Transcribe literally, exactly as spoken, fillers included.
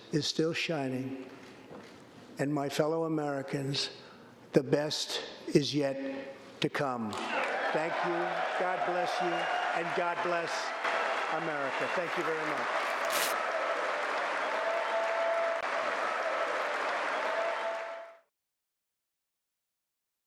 is still shining. And my fellow Americans, the best is yet to come. Thank you. God bless you. And God bless America. Thank you very much.